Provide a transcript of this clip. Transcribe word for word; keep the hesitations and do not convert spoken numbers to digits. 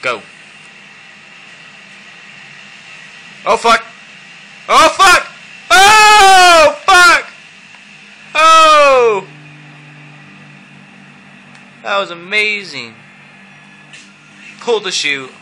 Go. Oh fuck! Oh fuck! Oh fuck! Oh! That was amazing. Pull the chute.